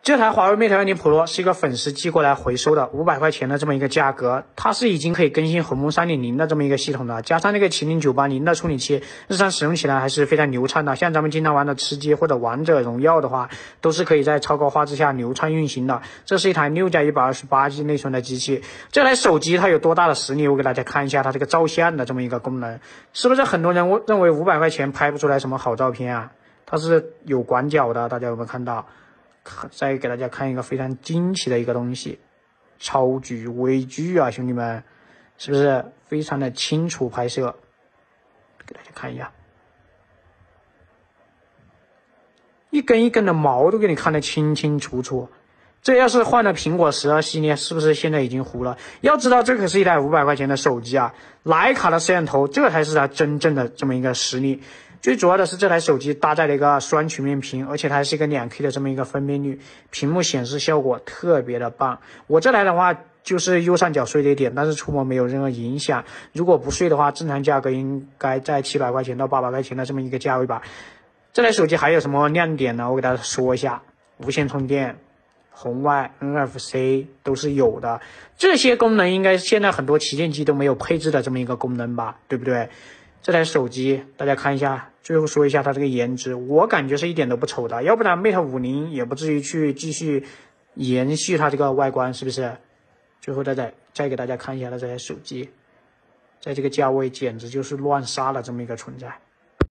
这台华为 Mate20 Pro 是一个粉丝寄过来回收的，500块钱的这么一个价格，它是已经可以更新鸿蒙3.0的这么一个系统的，加上那个麒麟980的处理器，日常使用起来还是非常流畅的。像咱们经常玩的吃鸡或者王者荣耀的话，都是可以在超高画质下流畅运行的。这是一台6+128G 内存的机器。这台手机它有多大的实力？我给大家看一下它这个照相的这么一个功能，是不是很多人认为500块钱拍不出来什么好照片啊？它是有广角的，大家有没有看到？再给大家看一个非常惊奇的一个东西，超距微距啊，兄弟们，是不是非常的清楚拍摄？给大家看一下，一根一根的毛都给你看得清清楚楚。这要是换了苹果12系列，是不是现在已经糊了？要知道这可是一台500块钱的手机啊，徕卡的摄像头，这才是它真正的这么一个实力。最主要的是这台手机搭载了一个双曲面屏，而且它还是一个2K 的这么一个分辨率，屏幕显示效果特别的棒。我这台的话就是右上角碎了一点，但是触摸没有任何影响。如果不碎的话，正常价格应该在700块钱到800块钱的这么一个价位吧。这台手机还有什么亮点呢？我给大家说一下，无线充电、红外 NFC 都是有的，这些功能应该现在很多旗舰机都没有配置的这么一个功能吧，对不对？这台手机大家看一下，最后说一下它这个颜值，我感觉是一点都不丑的，要不然 Mate50也不至于去继续延续它这个外观，是不是？最后再给大家看一下它这台手机，在这个价位简直就是乱杀了这么一个存在。